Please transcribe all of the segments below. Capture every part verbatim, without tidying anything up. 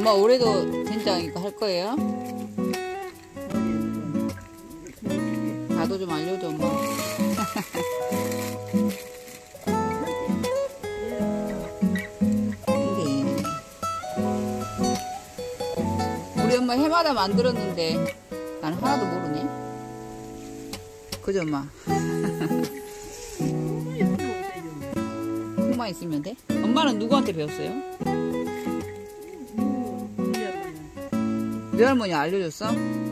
엄마 올해도 된장 이거 할 거예요? 나도 좀 알려줘, 엄마. 우리 엄마 해마다 만들었는데 나는 하나도 모르네. 그죠, 엄마? 콩만 있으면 돼? 엄마는 누구한테 배웠어요? 네 할머니 알려줬어?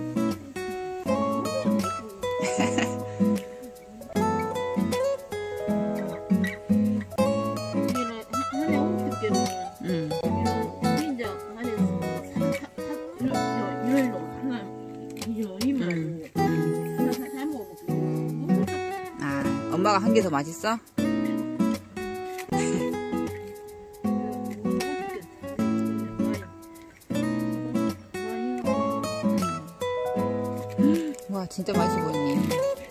응. 아, 엄마가 한 개 더 맛있어? 와, 진짜 맛있어 보이네.